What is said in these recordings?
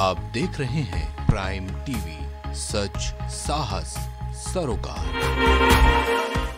आप देख रहे हैं प्राइम टीवी, सच साहस सरोकार।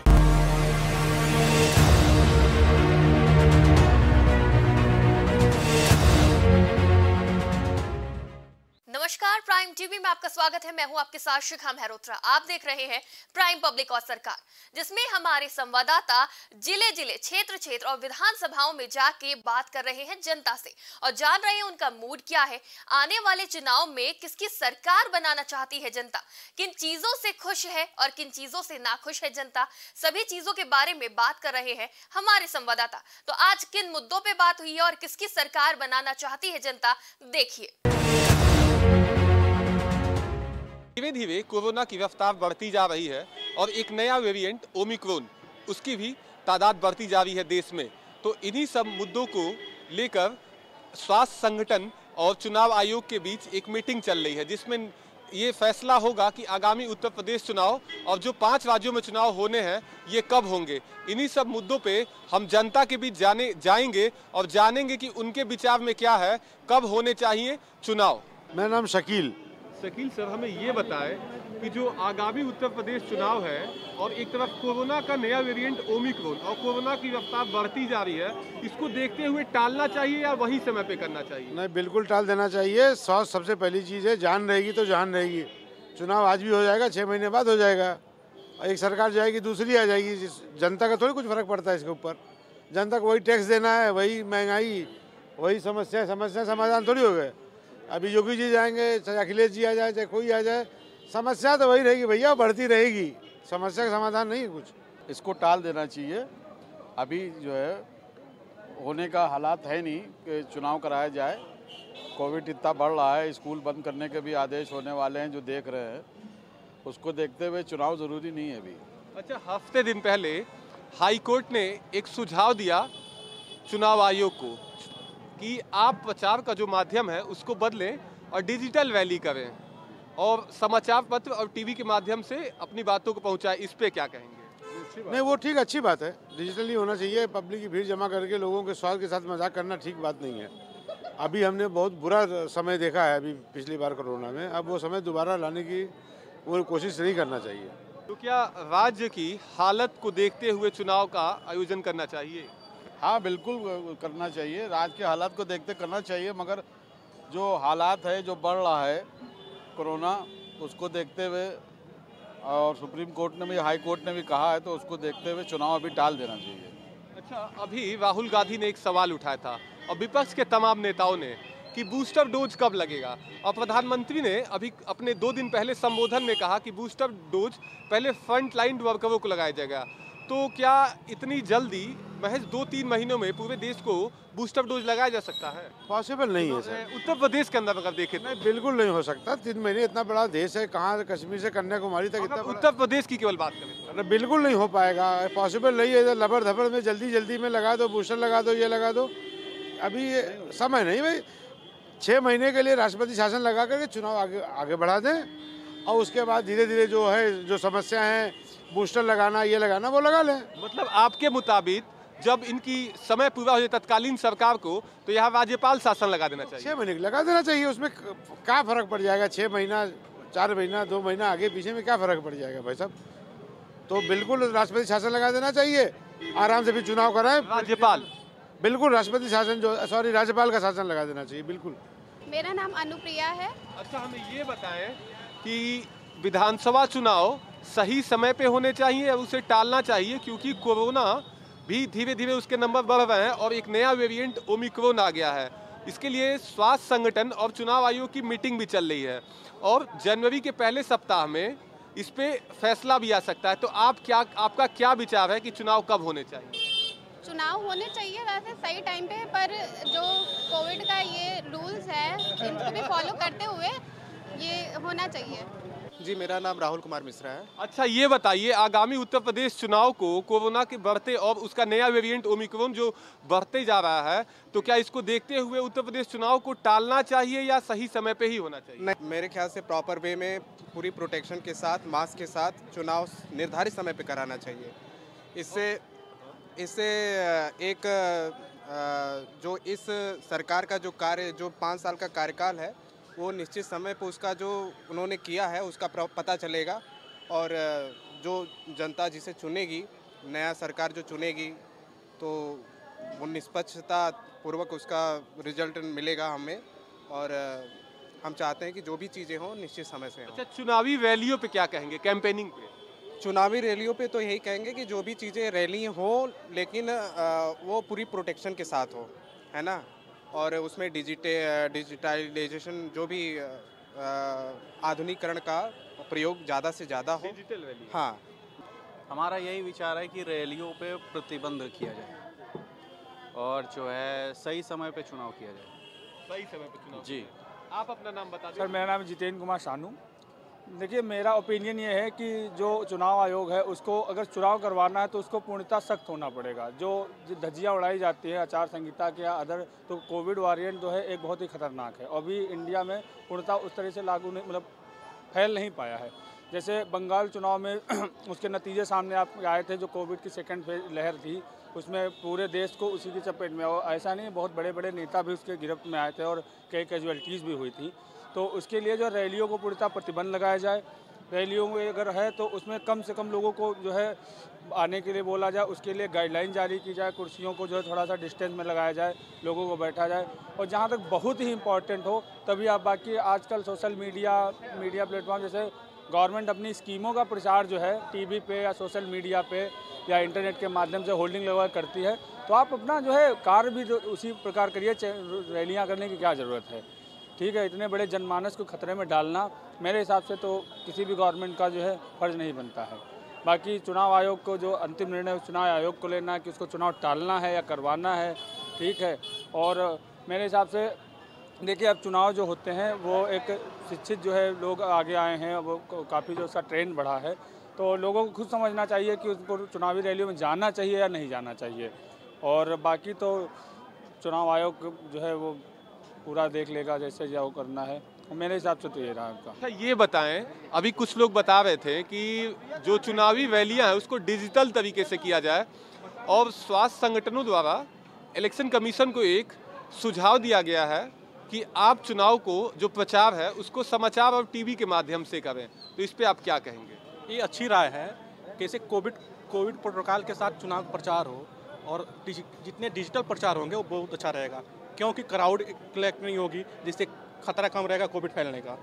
नमस्कार, प्राइम टीवी में आपका स्वागत है। मैं हूं आपके साथ शिखा मेहरोत्रा। आप देख रहे हैं प्राइम पब्लिक और सरकार, जिसमें हमारे संवाददाता जिले जिले, क्षेत्र क्षेत्र और विधानसभाओं में जाके बात कर रहे हैं जनता से और जान रहे हैं उनका मूड क्या है। आने वाले चुनाव में किसकी सरकार बनाना चाहती है जनता, किन चीजों से खुश है और किन चीजों से नाखुश है जनता, सभी चीजों के बारे में बात कर रहे हैं हमारे संवाददाता। तो आज किन मुद्दों पर बात हुई है और किसकी सरकार बनाना चाहती है जनता, देखिए। धीरे धीरे कोरोना की रफ्तार बढ़ती जा रही है और एक नया वेरिएंट ओमिक्रॉन, उसकी भी तादाद बढ़ती जा रही है देश में। तो इन्हीं सब मुद्दों को लेकर स्वास्थ्य संगठन और चुनाव आयोग के बीच एक मीटिंग चल रही है, जिसमें ये फैसला होगा कि आगामी उत्तर प्रदेश चुनाव और जो 5 राज्यों में चुनाव होने हैं ये कब होंगे। इन्हीं सब मुद्दों पे हम जनता के बीच जाएंगे और जानेंगे कि उनके विचार में क्या है, कब होने चाहिए चुनाव। मेरा नाम शकील सर, हमें ये बताएं कि जो आगामी उत्तर प्रदेश चुनाव है और एक तरफ कोरोना का नया वेरिएंट ओमिक्रॉन और कोरोना की रफ्तार बढ़ती जा रही है, इसको देखते हुए टालना चाहिए या वही समय पे करना चाहिए? नहीं, बिल्कुल टाल देना चाहिए। स्वास्थ्य सबसे पहली चीज़ है। जान रहेगी तो जान रहेगी। चुनाव आज भी हो जाएगा, 6 महीने बाद हो जाएगा। एक सरकार जाएगी, दूसरी आ जाएगी। जनता का थोड़ी कुछ फर्क पड़ता है इसके ऊपर। जनता को वही टैक्स देना है, वही महंगाई, वही समस्या समाधान थोड़ी हो गए। अभी योगी जी जाएंगे, चाहे अखिलेश जी आ जाए, चाहे कोई आ जाए, समस्या तो वही रहेगी भैया, बढ़ती रहेगी। समस्या का समाधान नहीं है कुछ। इसको टाल देना चाहिए। अभी जो है होने का हालात है नहीं कि चुनाव कराया जाए। कोविड इतना बढ़ रहा है, स्कूल बंद करने के भी आदेश होने वाले हैं जो देख रहे हैं। उसको देखते हुए चुनाव ज़रूरी नहीं है अभी। अच्छा, हफ्ते दिन पहले हाई कोर्ट ने एक सुझाव दिया चुनाव आयोग को कि आप प्रचार का जो माध्यम है उसको बदलें और डिजिटल वैली करें और समाचार पत्र और टीवी के माध्यम से अपनी बातों को पहुंचाएं। इस पे क्या कहेंगे? नहीं, वो ठीक, अच्छी बात है। डिजिटली होना चाहिए। पब्लिक की भीड़ जमा करके लोगों के स्वास्थ्य के साथ मजाक करना ठीक बात नहीं है। अभी हमने बहुत बुरा समय देखा है अभी पिछली बार कोरोना में। अब वो समय दोबारा लाने की वो कोशिश नहीं करना चाहिए। तो क्या राज्य की हालत को देखते हुए चुनाव का आयोजन करना चाहिए? हाँ, बिल्कुल करना चाहिए। राज्य के हालात को देखते करना चाहिए, मगर जो हालात है, जो बढ़ रहा है कोरोना, उसको देखते हुए और सुप्रीम कोर्ट ने भी, हाई कोर्ट ने भी कहा है, तो उसको देखते हुए चुनाव अभी टाल देना चाहिए। अच्छा, अभी राहुल गांधी ने एक सवाल उठाया था और विपक्ष के तमाम नेताओं ने कि बूस्टर डोज कब लगेगा, और प्रधानमंत्री ने अभी अपने 2 दिन पहले संबोधन में कहा कि बूस्टर डोज पहले फ्रंट लाइन वर्करों को लगाया जाएगा। तो क्या इतनी जल्दी महज 2-3 महीनों में पूरे देश को बूस्टर डोज लगाया जा सकता है? पॉसिबल नहीं है सर। उत्तर प्रदेश के अंदर अगर देखें तो नहीं, बिल्कुल नहीं हो सकता। 3 महीने, इतना बड़ा देश है, कहाँ कश्मीर से कन्याकुमारी तक इतना उत्तर प्रदेश की केवल बात करें, बिल्कुल नहीं हो पाएगा। पॉसिबल नहीं है। लबड़ धबड़ में जल्दी में लगा दो, बूस्टर लगा दो, ये लगा दो। अभी समय नहीं भाई। 6 महीने के लिए राष्ट्रपति शासन लगा करके चुनाव आगे बढ़ा दें और उसके बाद धीरे धीरे जो है, जो समस्या है, बूस्टर लगाना, ये लगाना, वो लगा लें। मतलब आपके मुताबिक जब इनकी समय पूरा हो जाए तत्कालीन सरकार को, तो यहाँ राज्यपाल शासन लगा देना चाहिए। 6 महीने लगा देना चाहिए। उसमें क्या फर्क पड़ जाएगा? 6 महीना, 4 महीना, 2 महीना आगे पीछे में क्या फर्क पड़ जाएगा भाई साहब? तो बिल्कुल राष्ट्रपति शासन लगा देना चाहिए। आराम से भी चुनाव कराएं। राज्यपाल, बिल्कुल राष्ट्रपति शासन, राज्यपाल का शासन लगा देना चाहिए। बिल्कुल। मेरा नाम अनुप्रिया है। अच्छा, हमें ये बताएं कि विधानसभा चुनाव सही समय पे होने चाहिए और उसे टालना चाहिए, क्योंकि कोरोना भी धीरे धीरे उसके नंबर बढ़ रहे हैं और एक नया वेरिएंट ओमिक्रॉन आ गया है। इसके लिए स्वास्थ्य संगठन और चुनाव आयोग की मीटिंग भी चल रही है और जनवरी के पहले सप्ताह में इस पे फैसला भी आ सकता है। तो आपका क्या विचार है कि चुनाव कब होने चाहिए? चुनाव होने चाहिए वैसे सही टाइम पे, पर जो कोविड का ये रूल्स है इनको भी फॉलो करते हुए ये होना चाहिए। जी, मेरा नाम राहुल कुमार मिश्रा है। अच्छा, ये बताइए, आगामी उत्तर प्रदेश चुनाव को कोरोना के बढ़ते और उसका नया वेरिएंट ओमिक्रॉन जो बढ़ते जा रहा है, तो क्या इसको देखते हुए उत्तर प्रदेश चुनाव को टालना चाहिए या सही समय पे ही होना चाहिए? नहीं, मेरे ख्याल से प्रॉपर वे में पूरी प्रोटेक्शन के साथ, मास्क के साथ चुनाव निर्धारित समय पे कराना चाहिए। इससे एक जो इस सरकार का जो 5 साल का कार्यकाल है वो निश्चित समय पर उसका जो उन्होंने किया है उसका पता चलेगा, और जो जनता जिसे चुनेगी, नया सरकार जो चुनेगी, तो वो निष्पक्षता पूर्वक उसका रिजल्ट मिलेगा हमें, और हम चाहते हैं कि जो भी चीज़ें हों निश्चित समय से हों। अच्छा, चुनावी रैलियों पे क्या कहेंगे, कैंपेनिंग पे? चुनावी रैलियों पे तो यही कहेंगे कि जो भी चीज़ें रैली हो, लेकिन वो पूरी प्रोटेक्शन के साथ हो, है ना, और उसमें डिजिटलाइजेशन जो भी आधुनिकीकरण का प्रयोग ज़्यादा से ज़्यादा हो। Digital rally. हाँ, हमारा यही विचार है कि रैलियों पे प्रतिबंध किया जाए और जो है सही समय पे चुनाव किया जाए। सही समय पे चुनाव। जी। आप अपना नाम बता दें। सर, मेरा नाम जितेंद्र कुमार शानू। देखिए, मेरा ओपिनियन ये है कि जो चुनाव आयोग है उसको अगर चुनाव करवाना है तो उसको पूर्णतः सख्त होना पड़ेगा। जो धज्जियाँ उड़ाई जाती है आचार संहिता के या अदर, तो कोविड वैरिएंट जो है एक बहुत ही खतरनाक है और अभी इंडिया में पूर्णतः उस तरह से लागू नहीं, मतलब फैल नहीं पाया है। जैसे बंगाल चुनाव में उसके नतीजे सामने आप आए थे, जो कोविड की सेकेंड फेज लहर थी, उसमें पूरे देश को उसी की चपेट में, और ऐसा नहीं, बहुत बड़े बड़े नेता भी उसके गिरफ्त में आए थे और कई कैजुअलिटीज़ भी हुई थी। तो उसके लिए जो रैलियों को पूरी तरह प्रतिबंध लगाया जाए। रैलियों में अगर है तो उसमें कम से कम लोगों को जो है आने के लिए बोला जाए, उसके लिए गाइडलाइन जारी की जाए, कुर्सियों को जो है थोड़ा सा डिस्टेंस में लगाया जाए, लोगों को बैठा जाए, और जहाँ तक बहुत ही इम्पॉर्टेंट हो तभी आप, बाकी आजकल सोशल मीडिया प्लेटफॉर्म जैसे गवर्नमेंट अपनी स्कीमों का प्रचार जो है टीवी पे या सोशल मीडिया पे या इंटरनेट के माध्यम से होल्डिंग लगा करती है, तो आप अपना जो है कार्य भी उसी प्रकार करिए। रैलियाँ करने की क्या ज़रूरत है? ठीक है, इतने बड़े जनमानस को खतरे में डालना मेरे हिसाब से तो किसी भी गवर्नमेंट का जो है फर्ज नहीं बनता है। बाकी चुनाव आयोग को जो अंतिम निर्णय चुनाव आयोग को लेना है कि उसको चुनाव टालना है या करवाना है, ठीक है। और मेरे हिसाब से देखिए, अब चुनाव जो होते हैं वो एक शिक्षित जो है लोग आगे आए हैं, वो काफ़ी जो उसका ट्रेंड बढ़ा है, तो लोगों को खुद समझना चाहिए कि उसको चुनावी रैलियों में जाना चाहिए या नहीं जाना चाहिए। और बाकी तो चुनाव आयोग जो है वो पूरा देख लेगा जैसे जो करना है। मेरे हिसाब से तो ये रहा आपका। अच्छा, ये बताएं, अभी कुछ लोग बता रहे थे कि जो चुनावी रैलियां हैं उसको डिजिटल तरीके से किया जाए, और स्वास्थ्य संगठनों द्वारा इलेक्शन कमीशन को एक सुझाव दिया गया है कि आप चुनाव को जो प्रचार है उसको समाचार और टीवी के माध्यम से करें, तो इस पे आप क्या कहेंगे? ये अच्छी राय है कि जैसे कोविड प्रोटोकॉल के साथ चुनाव प्रचार हो, और जितने डिजिटल प्रचार होंगे वो बहुत अच्छा रहेगा, क्योंकि क्राउड कलेक्ट नहीं होगी, जिससे खतरा कम रहेगा कोविड फैलने का।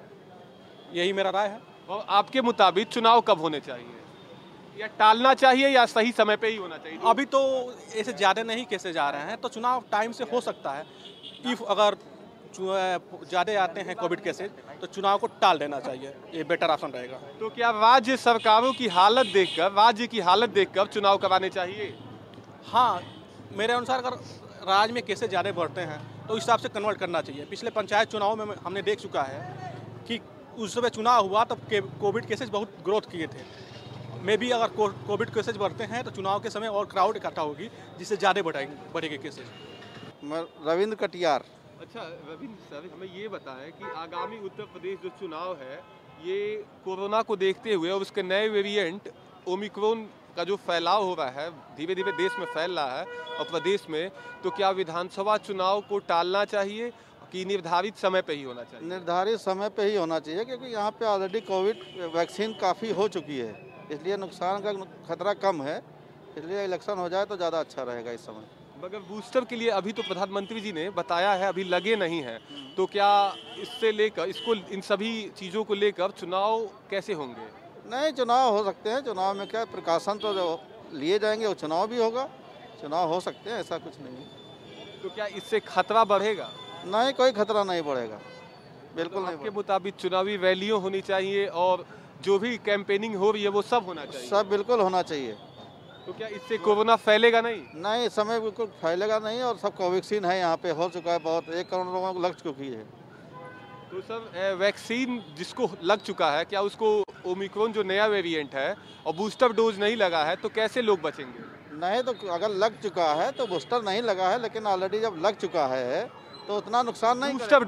यही मेरा राय है। और आपके मुताबिक चुनाव कब होने चाहिए, या टालना चाहिए, या सही समय पे ही होना चाहिए? अभी तो ऐसे ज़्यादा नहीं कैसे जा रहे हैं, तो चुनाव टाइम से हो सकता है। इफ़ अगर ज़्यादा आते हैं कोविड केसेज तो चुनाव को टाल देना चाहिए, ये बेटर ऑप्शन रहेगा। तो क्या राज्य सरकारों की हालत देखकर, राज्य की हालत देखकर चुनाव कराने चाहिए? हाँ, मेरे अनुसार अगर राज्य में केसेज ज़्यादा बढ़ते हैं तो इस हिसाब से कन्वर्ट करना चाहिए। पिछले पंचायत चुनाव में हमने देख चुका है कि उस समय चुनाव हुआ तब कोविड केसेज बहुत ग्रोथ किए थे। मे भी अगर कोविड केसेज बढ़ते हैं तो चुनाव के समय और क्राउड इकट्ठा होगी, जिससे ज़्यादा बढ़ेंगे केसेज। रविंद्र कटियार। अच्छा रविंद्र सर, हमें ये बताएं कि आगामी उत्तर प्रदेश जो चुनाव है, ये कोरोना को देखते हुए और उसके नए वेरिएंट ओमिक्रॉन का जो फैलाव हो रहा है, धीरे धीरे देश में फैल रहा है और प्रदेश में, तो क्या विधानसभा चुनाव को टालना चाहिए कि निर्धारित समय पे ही होना चाहिए? निर्धारित समय पे ही होना चाहिए, क्योंकि यहाँ पे ऑलरेडी कोविड वैक्सीन काफ़ी हो चुकी है, इसलिए नुकसान का खतरा कम है, इसलिए इलेक्शन हो जाए तो ज़्यादा अच्छा रहेगा इस समय। मगर बूस्टर के लिए अभी तो प्रधानमंत्री जी ने बताया है अभी लगे नहीं हैं, तो क्या इससे लेकर इसको, इन सभी चीज़ों को लेकर चुनाव कैसे होंगे? नहीं, चुनाव हो सकते हैं, चुनाव में क्या प्रिकॉशन तो जो लिए जाएंगे वो चुनाव भी होगा, चुनाव हो सकते हैं, ऐसा कुछ नहीं है। तो क्या इससे खतरा बढ़ेगा? नहीं, कोई खतरा नहीं बढ़ेगा, बिल्कुल नहीं। आपके मुताबिक चुनावी रैलियां होनी चाहिए और जो भी कैंपेनिंग हो रही है वो सब होना चाहिए? सब बिल्कुल होना चाहिए। तो क्या इससे कोरोना फैलेगा नहीं? नहीं, इस समय बिल्कुल फैलेगा नहीं, और सब कोवैक्सीन है यहाँ पे, हो चुका है, बहुत 1 करोड़ लोगों को लग चुकी है। तो सर वैक्सीन जिसको लग चुका है, क्या उसको ओमिक्रॉन जो नया वेरिएंट है और बूस्टर डोज नहीं लगा है, तो कैसे लोग बचेंगे? नहीं, तो अगर लग चुका है तो बूस्टर नहीं लगा है, लेकिन ऑलरेडी जब लग चुका है तो उतना नुकसान नहीं। बूस्टर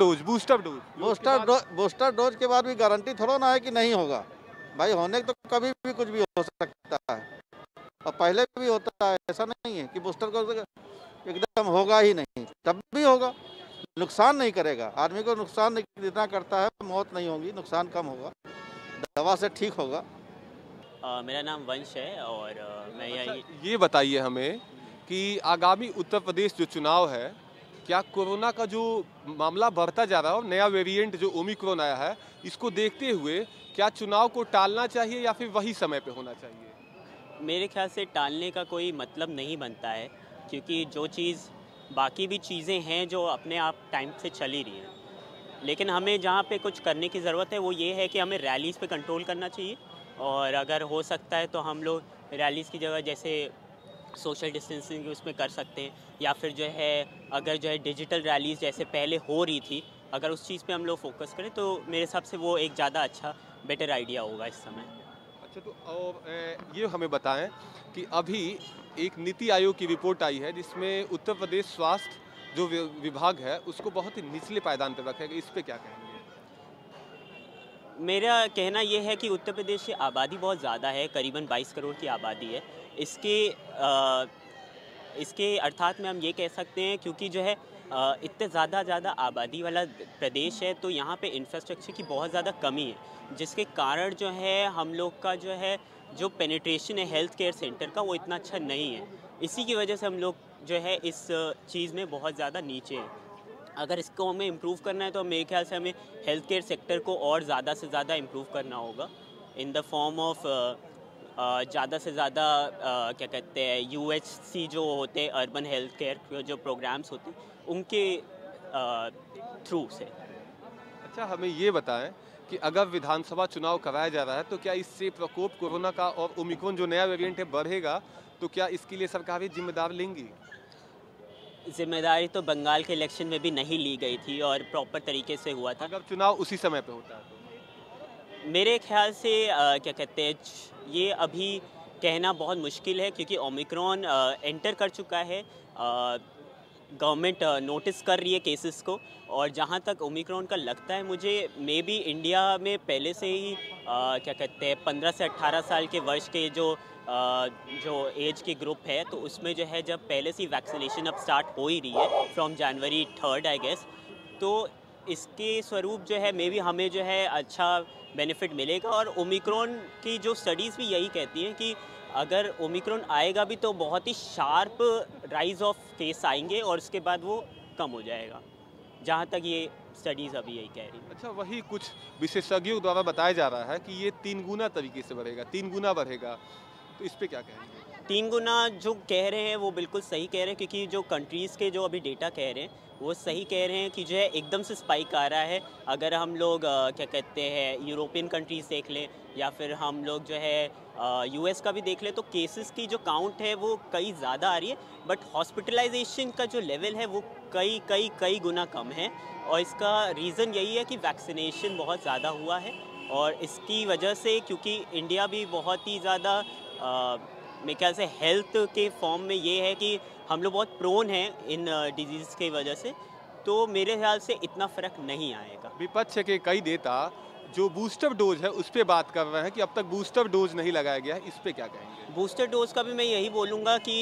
डोज के बाद भी गारंटी थोड़ा ना है कि नहीं होगा भाई, होने तो कभी भी कुछ भी हो सकता है, और पहले भी होता है, ऐसा नहीं है कि बूस्टर को एकदम होगा ही नहीं, तब भी होगा, नुकसान नहीं करेगा, आदमी को नुकसान नहीं जितना करता है, मौत नहीं होगी, नुकसान कम होगा, दवा से ठीक होगा। मेरा नाम वंश है और मैं यही ये बताइए हमें कि आगामी उत्तर प्रदेश जो चुनाव है, क्या कोरोना का जो मामला बढ़ता जा रहा है और नया वेरिएंट जो ओमिक्रॉन आया है, इसको देखते हुए क्या चुनाव को टालना चाहिए या फिर वही समय पे होना चाहिए? मेरे ख्याल से टालने का कोई मतलब नहीं बनता है, क्योंकि जो चीज़ बाकी भी चीज़ें हैं जो अपने आप टाइम से चल ही रही हैं, लेकिन हमें जहाँ पे कुछ करने की ज़रूरत है वो ये है कि हमें रैलीज़ पे कंट्रोल करना चाहिए। और अगर हो सकता है तो हम लोग रैलीज़ की जगह जैसे सोशल डिस्टेंसिंग उसमें कर सकते हैं, या फिर जो है अगर जो है डिजिटल रैलीज़ जैसे पहले हो रही थी, अगर उस चीज़ पे हम लोग फोकस करें तो मेरे हिसाब से वो एक ज़्यादा अच्छा बेटर आइडिया होगा इस समय। अच्छा, तो और ये हमें बताएं कि अभी एक नीति आयोग की रिपोर्ट आई है जिसमें उत्तर प्रदेश स्वास्थ्य जो विभाग है उसको बहुत ही निचले पायदान पर रखा है, इस पे क्या कहेंगे? मेरा कहना ये है कि उत्तर प्रदेश की आबादी बहुत ज़्यादा है, करीबन 22 करोड़ की आबादी है। इसके अर्थात में हम ये कह सकते हैं, क्योंकि जो है इतने ज़्यादा आबादी वाला प्रदेश है तो यहाँ पे इंफ्रास्ट्रक्चर की बहुत ज़्यादा कमी है, जिसके कारण जो है हम लोग का जो है जो पेनिट्रेशन है हेल्थ केयर सेंटर का वो इतना अच्छा नहीं है। इसी की वजह से हम लोग जो है इस चीज़ में बहुत ज़्यादा नीचे हैं। अगर इसको हमें इम्प्रूव करना है तो मेरे ख्याल से हमें हेल्थ केयर सेक्टर को और ज़्यादा से ज़्यादा इम्प्रूव करना होगा इन द फॉर्म ऑफ ज़्यादा से ज़्यादा क्या कहते हैं UHC जो होते हैं, अर्बन हेल्थ केयर जो प्रोग्राम्स होते हैं उनके थ्रू से। अच्छा, हमें ये बताएं कि अगर विधानसभा चुनाव कराया जा रहा है तो क्या इससे प्रकोप कोरोना का और ओमिक्रॉन जो नया वेरिएंट है बढ़ेगा, तो क्या इसके लिए सरकारें जिम्मेदार लेंगी? जिम्मेदारी तो बंगाल के इलेक्शन में भी नहीं ली गई थी और प्रॉपर तरीके से हुआ था। अगर चुनाव उसी समय पे होता है तो मेरे ख्याल से क्या कहते हैं ये अभी कहना बहुत मुश्किल है, क्योंकि ओमिक्रॉन एंटर कर चुका है, गवर्नमेंट नोटिस कर रही है केसेस को, और जहाँ तक ओमिक्रॉन का लगता है मुझे मे बी इंडिया में पहले से ही क्या कहते हैं 15 से 18 साल के वर्ष के जो एज के ग्रुप है तो उसमें जो है जब पहले से ही वैक्सीनेशन अब स्टार्ट हो ही रही है फ्रॉम जनवरी 3 आई गेस, तो इसके स्वरूप जो है मे बी हमें जो है अच्छा बेनिफिट मिलेगा। और ओमिक्रॉन की जो स्टडीज़ भी यही कहती हैं कि अगर ओमिक्रॉन आएगा भी तो बहुत ही शार्प राइज ऑफ केस आएंगे और उसके बाद वो कम हो जाएगा, जहाँ तक ये स्टडीज़ अभी यही कह रही है। अच्छा, वही कुछ विशेषज्ञों द्वारा बताया जा रहा है कि ये 3 गुना तरीके से बढ़ेगा, 3 गुना बढ़ेगा, तो इस पे क्या कहेंगे? 3 गुना जो कह रहे हैं वो बिल्कुल सही कह रहे हैं, क्योंकि जो कंट्रीज़ के जो अभी डेटा कह रहे हैं वो सही कह रहे हैं कि जो है एकदम से स्पाइक आ रहा है। अगर हम लोग क्या कहते हैं यूरोपियन कंट्रीज़ देख लें या फिर हम लोग जो है US का भी देख लें तो केसेस की जो काउंट है वो कई ज़्यादा आ रही है, बट हॉस्पिटलाइजेशन का जो लेवल है वो कई गुना कम है। और इसका रीज़न यही है कि वैक्सीनेशन बहुत ज़्यादा हुआ है, और इसकी वजह से क्योंकि इंडिया भी बहुत ही ज़्यादा मेरे ख्याल से हेल्थ के फॉर्म में ये है कि हम लोग बहुत प्रोन हैं इन डिजीज़ की वजह से, तो मेरे ख्याल से इतना फ़र्क नहीं आएगा। विपक्ष के कई नेता जो बूस्टर डोज है उस पर बात कर रहे हैं कि अब तक बूस्टर डोज नहीं लगाया गया है, इस पे क्या कहेंगे? बूस्टर डोज का भी मैं यही बोलूँगा कि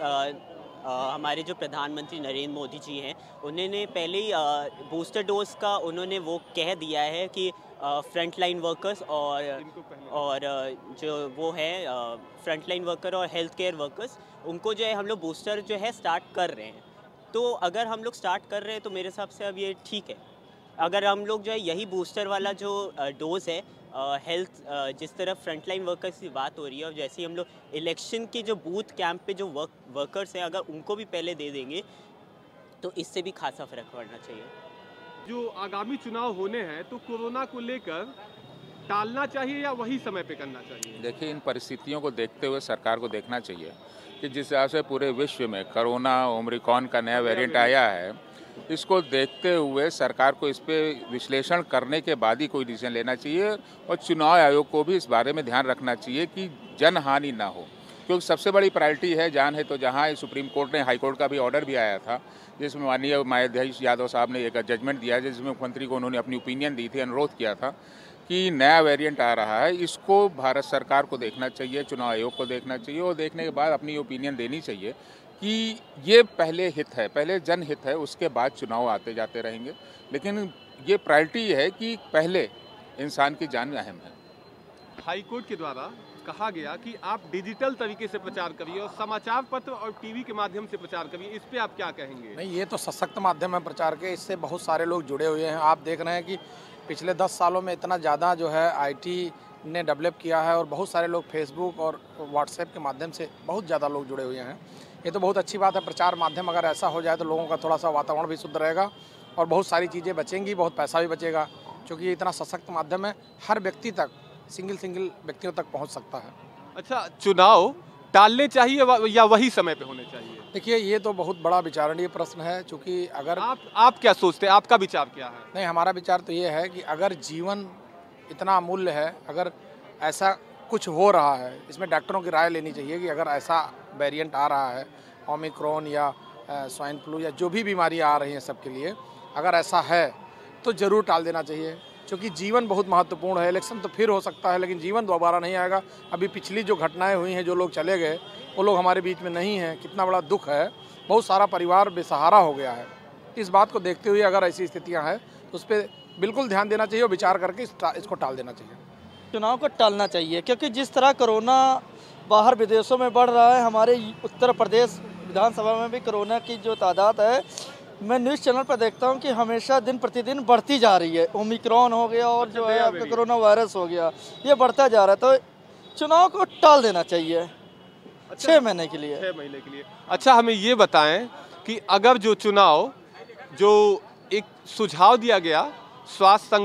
हमारे जो प्रधानमंत्री नरेंद्र मोदी जी हैं उन्होंने पहले ही बूस्टर डोज का उन्होंने वो कह दिया है कि फ्रंट लाइन वर्कर्स और जो वो है फ्रंट लाइन वर्कर और हेल्थ केयर वर्कर्स उनको जो है हम लोग बूस्टर जो है स्टार्ट कर रहे हैं। तो अगर हम लोग स्टार्ट कर रहे हैं तो मेरे हिसाब से अब ये ठीक है। अगर हम लोग जो है यही बूस्टर वाला जो डोज़ है हेल्थ जिस तरह फ्रंट लाइन वर्कर्स की बात हो रही है, और जैसे ही हम लोग इलेक्शन के जो बूथ कैंप पे जो वर्कर्स हैं अगर उनको भी पहले दे देंगे तो इससे भी खासा फ़र्क पड़ना चाहिए। जो आगामी चुनाव होने हैं तो कोरोना को लेकर टालना चाहिए या वही समय पे करना चाहिए? देखिए, इन परिस्थितियों को देखते हुए सरकार को देखना चाहिए कि जिस हिसाब से पूरे विश्व में कोरोना ओमिक्रॉन का नया वेरिएंट आया है, इसको देखते हुए सरकार को इस पे विश्लेषण करने के बाद ही कोई डिसीजन लेना चाहिए, और चुनाव आयोग को भी इस बारे में ध्यान रखना चाहिए कि जनहानि ना हो, क्योंकि सबसे बड़ी प्रायोरिटी है जान है। तो जहाँ सुप्रीम कोर्ट ने हाई कोर्ट का भी ऑर्डर भी आया था जिसमें माननीय न्यायाधीश यादव साहब ने एक जजमेंट दिया जिसमें मुख्यमंत्री को उन्होंने अपनी ओपिनियन दी थी, अनुरोध किया था कि नया वेरिएंट आ रहा है, इसको भारत सरकार को देखना चाहिए, चुनाव आयोग को देखना चाहिए, और देखने के बाद अपनी ओपिनियन देनी चाहिए कि ये पहले हित है, पहले जनहित है, उसके बाद चुनाव आते जाते रहेंगे, लेकिन ये प्रायोरिटी है कि पहले इंसान की जान अहम है। हाईकोर्ट के द्वारा कहा गया कि आप डिजिटल तरीके से प्रचार करिए और समाचार पत्र और टीवी के माध्यम से प्रचार करिए, इस पे आप क्या कहेंगे? नहीं, ये तो सशक्त माध्यम है प्रचार के, इससे बहुत सारे लोग जुड़े हुए हैं। आप देख रहे हैं कि पिछले 10 सालों में इतना ज़्यादा जो है IT ने डेवलप किया है और बहुत सारे लोग फेसबुक और व्हाट्सएप के माध्यम से बहुत ज़्यादा लोग जुड़े हुए हैं। ये तो बहुत अच्छी बात है। प्रचार माध्यम अगर ऐसा हो जाए तो लोगों का थोड़ा सा वातावरण भी शुद्ध रहेगा और बहुत सारी चीज़ें बचेंगी, बहुत पैसा भी बचेगा, क्योंकि ये इतना सशक्त माध्यम है, हर व्यक्ति तक सिंगल व्यक्तियों तक पहुँच सकता है। अच्छा, चुनाव टालने चाहिए या वही समय पे होने चाहिए? देखिए, ये तो बहुत बड़ा विचारणीय प्रश्न है, चूँकि अगर आप क्या सोचते हैं, आपका विचार क्या है? नहीं, हमारा विचार तो ये है कि अगर जीवन इतना अमूल्य है, अगर ऐसा कुछ हो रहा है, इसमें डॉक्टरों की राय लेनी चाहिए कि अगर ऐसा वेरिएंट आ रहा है, ओमिक्रॉन या स्वाइन फ्लू या जो भी बीमारियाँ आ रही हैं सबके लिए, अगर ऐसा है तो ज़रूर टाल देना चाहिए, क्योंकि जीवन बहुत महत्वपूर्ण है। इलेक्शन तो फिर हो सकता है, लेकिन जीवन दोबारा नहीं आएगा। अभी पिछली जो घटनाएं हुई हैं, जो लोग चले गए, वो लोग हमारे बीच में नहीं हैं, कितना बड़ा दुख है। बहुत सारा परिवार बेसहारा हो गया है। इस बात को देखते हुए अगर ऐसी स्थितियां हैं तो उस पर बिल्कुल ध्यान देना चाहिए और विचार करके इसको टाल देना चाहिए। चुनाव को टालना चाहिए, क्योंकि जिस तरह कोरोना बाहर विदेशों में बढ़ रहा है, हमारे उत्तर प्रदेश विधानसभा में भी कोरोना की जो तादाद है, मैं न्यूज़ चैनल पर देखता हूं कि हमेशा दिन प्रतिदिन बढ़ती जा रही है। ओमिक्रॉन हो गया और जो है आपका कोरोना वायरस हो गया, ये बढ़ता जा रहा है। तो चुनाव को टाल देना चाहिए 6 महीने के लिए। 6 महीने के लिए। अच्छा, हमें ये बताएं कि अगर जो चुनाव, जो एक सुझाव दिया गया स्वास्थ्य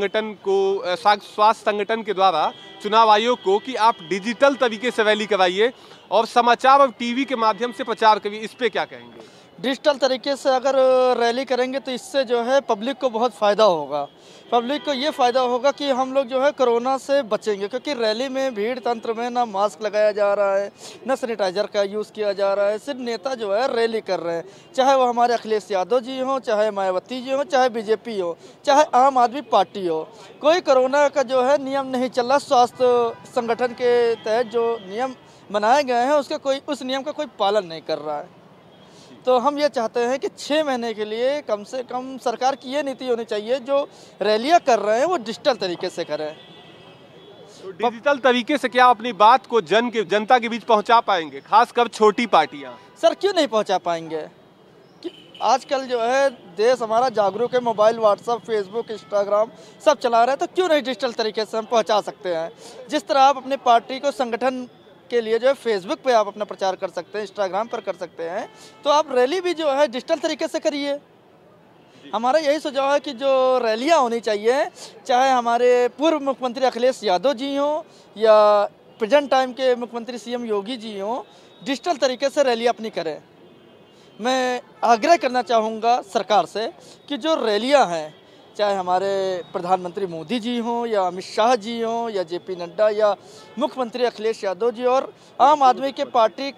संगठन के द्वारा चुनाव आयोग को कि आप डिजिटल तरीके से रैली कराइए और समाचार और टीवी के माध्यम से प्रचार करिए, इस पे क्या कहेंगे? डिजिटल तरीके से अगर रैली करेंगे तो इससे जो है पब्लिक को बहुत फ़ायदा होगा। पब्लिक को ये फ़ायदा होगा कि हम लोग जो है कोरोना से बचेंगे, क्योंकि रैली में भीड़ तंत्र में ना मास्क लगाया जा रहा है, ना सैनिटाइजर का यूज़ किया जा रहा है। सिर्फ नेता जो है रैली कर रहे हैं, चाहे वो हमारे अखिलेश यादव जी हों, चाहे मायावती जी हों, चाहे BJP हो, चाहे आम आदमी पार्टी हो। कोई कोरोना का जो है नियम नहीं चल रहा। स्वास्थ्य संगठन के तहत जो नियम बनाए गए हैं उसका उस नियम का कोई पालन नहीं कर रहा है। तो हम ये चाहते हैं कि 6 महीने के लिए कम से कम सरकार की ये नीति होनी चाहिए, जो रैलियां कर रहे हैं वो डिजिटल तरीके से करें। तो डिजिटल तरीके से क्या अपनी बात को जनता के बीच पहुंचा पाएंगे, खासकर छोटी पार्टियां? सर, क्यों नहीं पहुंचा पाएंगे? आजकल जो है देश हमारा जागरूक है, मोबाइल, व्हाट्सएप, फेसबुक, इंस्टाग्राम सब चला रहे हैं, तो क्यों नहीं डिजिटल तरीके से हम पहुँचा सकते हैं? जिस तरह आप अपने पार्टी को संगठन के लिए जो है फेसबुक पे आप अपना प्रचार कर सकते हैं, इंस्टाग्राम पर कर सकते हैं, तो आप रैली भी जो है डिजिटल तरीके से करिए। हमारा यही सुझाव है कि जो रैलियां होनी चाहिए, चाहे हमारे पूर्व मुख्यमंत्री अखिलेश यादव जी हों या प्रेजेंट टाइम के मुख्यमंत्री CM योगी जी हों, डिजिटल तरीके से रैली अपनी करें। मैं आग्रह करना चाहूँगा सरकार से कि जो रैलियाँ हैं, चाहे हमारे प्रधानमंत्री मोदी जी हों या अमित शाह जी हों या JP नड्डा या मुख्यमंत्री अखिलेश यादव जी और आम आदमी के पार्टी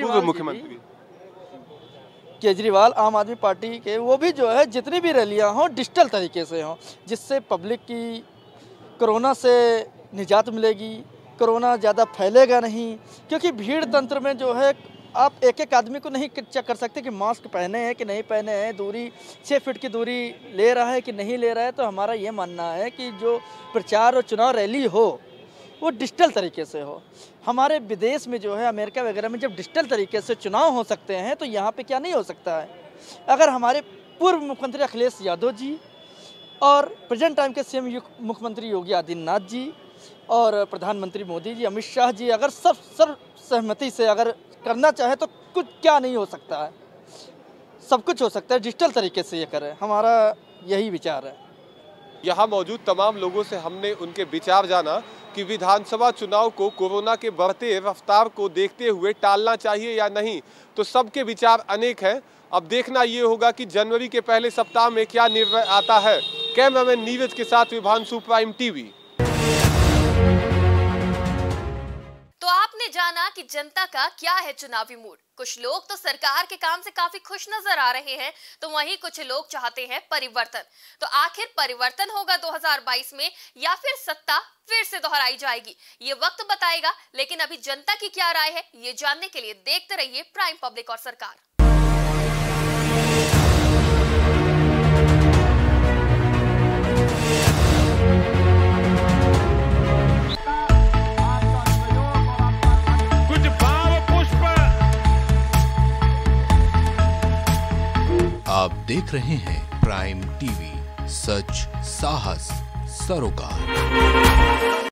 केजरीवाल आम आदमी पार्टी के, वो भी जो है जितनी भी रैलियां हों डिजिटल तरीके से हों, जिससे पब्लिक की कोरोना से निजात मिलेगी, कोरोना ज़्यादा फैलेगा नहीं। क्योंकि भीड़ तंत्र में जो है आप एक आदमी को नहीं चेक कर सकते कि मास्क पहने हैं कि नहीं पहने हैं, दूरी 6 फीट की दूरी ले रहा है कि नहीं ले रहा है। तो हमारा ये मानना है कि जो प्रचार और चुनाव रैली हो वो डिजिटल तरीके से हो। हमारे विदेश में जो है अमेरिका वगैरह में जब डिजिटल तरीके से चुनाव हो सकते हैं, तो यहाँ पे क्या नहीं हो सकता है? अगर हमारे पूर्व मुख्यमंत्री अखिलेश यादव जी और प्रेजेंट टाइम के CM मुख्यमंत्री योगी आदित्यनाथ जी और प्रधानमंत्री मोदी जी, अमित शाह जी अगर सब सहमति से अगर करना चाहे तो कुछ क्या नहीं हो सकता है, सब कुछ हो सकता है। डिजिटल तरीके से ये करें, हमारा यही विचार है। यहाँ मौजूद तमाम लोगों से हमने उनके विचार जाना कि विधानसभा चुनाव को कोरोना के बढ़ते रफ्तार को देखते हुए टालना चाहिए या नहीं, तो सबके विचार अनेक हैं। अब देखना ये होगा कि जनवरी के पहले सप्ताह में क्या निर्णय आता है। कैमरामैन नीरज के साथ विभांशु, प्राइम टीवी। तो आपने जाना कि जनता का क्या है चुनावी मूड। कुछ लोग तो सरकार के काम से काफी खुश नजर आ रहे हैं, तो वहीं कुछ लोग चाहते हैं परिवर्तन। तो आखिर परिवर्तन होगा 2022 में या फिर सत्ता फिर से दोहराई जाएगी, ये वक्त बताएगा। लेकिन अभी जनता की क्या राय है, ये जानने के लिए देखते रहिए प्राइम पब्लिक और सरकार। देख रहे हैं प्राइम टीवी, सच साहस सरोकार।